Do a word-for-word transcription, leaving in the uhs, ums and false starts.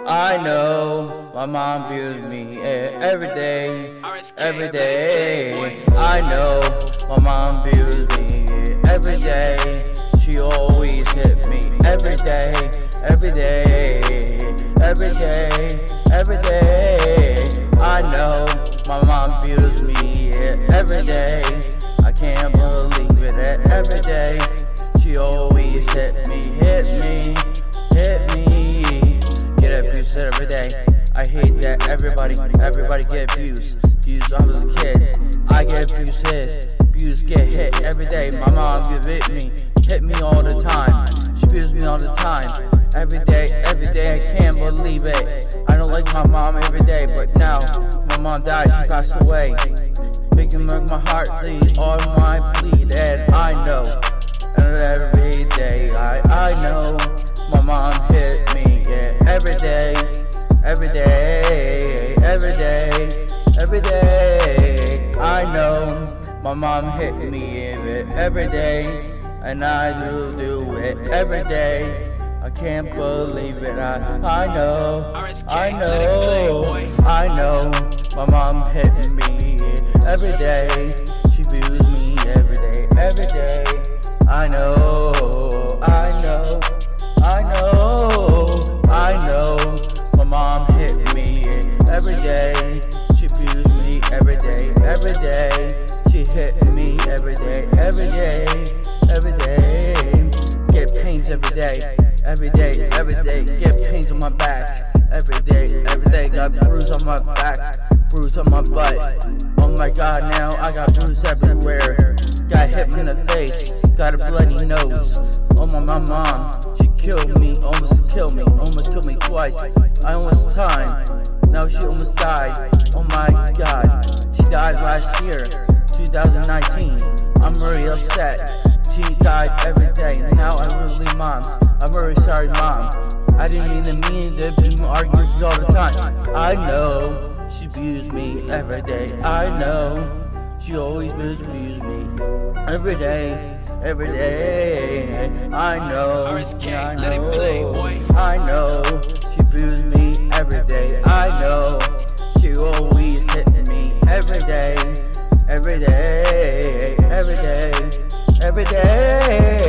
I know my mom abused me every day, every day. I know my mom abused me every day. She always hit me every day, every day, every day, every day. I know my mom abused me every day. I can't believe it every day. She always hit me, hit me, hit me. Get abused every day. I hate that everybody, everybody get abused. Abused when I was a kid. I get abused, hit, abused, get hit every day. My mom get hit me, hit me all the time. She abused me all the time. Every day, every day, I can't believe it. I don't like my mom every day, but now my mom died, she passed away. Making my heart bleed, all my bleed, and I know. And every day, I, I know my mom hit me, yeah, every day, every day, every day, every day. I know my mom hit me every day, and I will do it every day. I can't believe it, I, I know, I know, I know my mom hit me every day. She abused me every day, every day. I know, I know, I know, I know my mom hit me every day. She abused me every day, every day. She hit me every day, every day, every day. Get pains every day, every day, every day. Get pains on my back every day, every day. Got bruises on my back, bruise on my butt. Oh my God, now I got bruises everywhere. Got hit me in the face, got a bloody nose. Oh my, my mom, she killed me, almost killed me, almost killed me twice. I almost died, now she almost died. Oh my God, she died last year, two thousand nineteen. I'm really upset. She died every day. Now I really mom. I'm very sorry, mom. I didn't mean to mean to be arguing with you all the time. I know she abused me every day. I know she always abused me every day, every day. I know, I know, I know she abused me every day. I know she always hit me every day, every day, every day, every day.